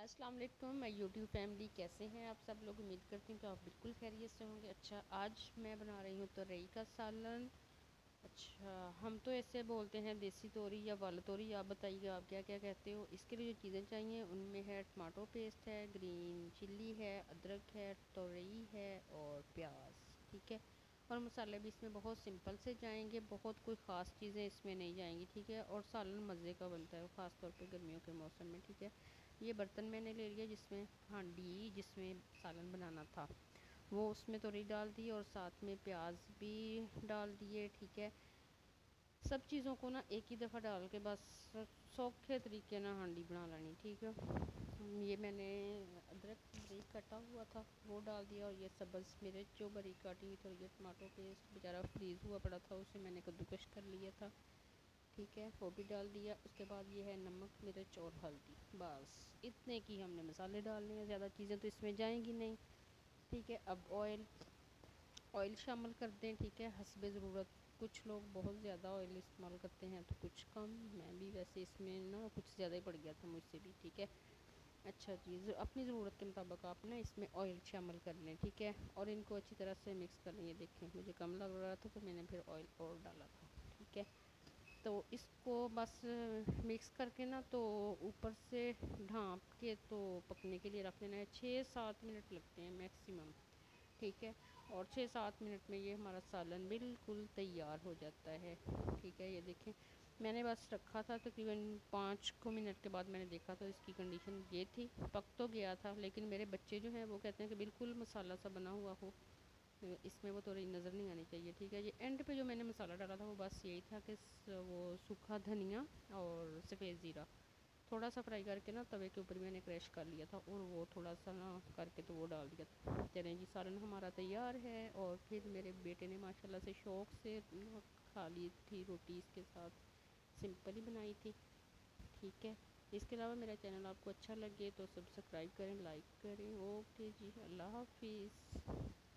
अस्सलाम वालेकुम मैं यूट्यूब फैमिली, कैसे हैं आप सब लोग। उम्मीद करती हूँ कि आप बिल्कुल खैरियत से होंगे। अच्छा, आज मैं बना रही हूँ तोरई का सालन। अच्छा, हम तो ऐसे बोलते हैं देसी तोरी या वाला तोरी। आप बताइएगा आप क्या क्या कहते हो। इसके लिए जो चीज़ें चाहिए उनमें है टमाटो पेस्ट है, ग्रीन चिल्ली है, अदरक है, तोरई है और प्याज। ठीक है। और मसाले भी इसमें बहुत सिंपल से जाएंगे, बहुत कोई ख़ास चीज़ें इसमें नहीं जाएंगी। ठीक है। और सालन मज़े का बनता है, ख़ास तौर पे गर्मियों के मौसम में। ठीक है। ये बर्तन मैंने ले लिया जिसमें हांडी जिसमें सालन बनाना था, वो उसमें तोरई डाल दी और साथ में प्याज भी डाल दिए। ठीक है। सब चीज़ों को ना एक ही दफ़ा डाल के बस सौखे तरीके ना हांडी बना लेनी। ठीक है। ये मैंने अदरक बारीक कटा हुआ था वो डाल दिया, और ये सब्ज़ मिर्च जो बारीक काटी हुई थी, और ये टमाटो पेस्ट बेचारा फ्रीज़ हुआ पड़ा था, उसे मैंने कद्दूकश कर लिया था। ठीक है, वो भी डाल दिया। उसके बाद ये है नमक मिर्च और हल्दी, बस इतने की हमने मसाले डालने हैं, ज़्यादा चीज़ें तो इसमें जाएंगी नहीं। ठीक है। अब ऑयल ऑयल शामिल कर दें। ठीक है, हस्बे ज़रूरत। कुछ लोग बहुत ज़्यादा ऑयल इस्तेमाल करते हैं तो कुछ कम। मैं भी वैसे इसमें ना कुछ ज़्यादा ही पड़ गया था मुझसे भी। ठीक है। अच्छा जी, अपनी ज़रूरत के मुताबिक आप ना इसमें ऑयल शामिल कर लें। ठीक है। और इनको अच्छी तरह से मिक्स कर लें। ये देखें मुझे कम लग रहा था तो मैंने फिर ऑयल और डाला था। ठीक है। तो इसको बस मिक्स करके ना तो ऊपर से ढाँप के तो पकने के लिए रख देना है। 6-7 मिनट लगते हैं मैक्सिमम। ठीक है। और 6-7 मिनट में ये हमारा सालन बिल्कुल तैयार हो जाता है। ठीक है। ये देखें मैंने बस रखा था तकरीबन 5 मिनट के बाद मैंने देखा तो इसकी कंडीशन ये थी। पक तो गया था लेकिन मेरे बच्चे जो हैं वो कहते हैं कि बिल्कुल मसाला सा बना हुआ हो, इसमें वो थोड़ी नज़र नहीं आनी चाहिए। ठीक है। ये एंड पे जो मैंने मसाला डाला था वो बस यही था कि वो सूखा धनिया और सफ़ेद ज़ीरा थोड़ा सा फ्राई करके ना तवे के ऊपर मैंने क्रश कर लिया था, और वो थोड़ा सा ना करके तो वो डाल दिया था। चलें जी, सालन हमारा तैयार है। और फिर मेरे बेटे ने माशाल्लाह से शौक़ से खा ली थी रोटी इसके साथ, सिंपल ही बनाई थी। ठीक है। इसके अलावा मेरा चैनल आपको अच्छा लगे तो सब्सक्राइब करें, लाइक करें। ओके जी, अल्लाह हाफिज़।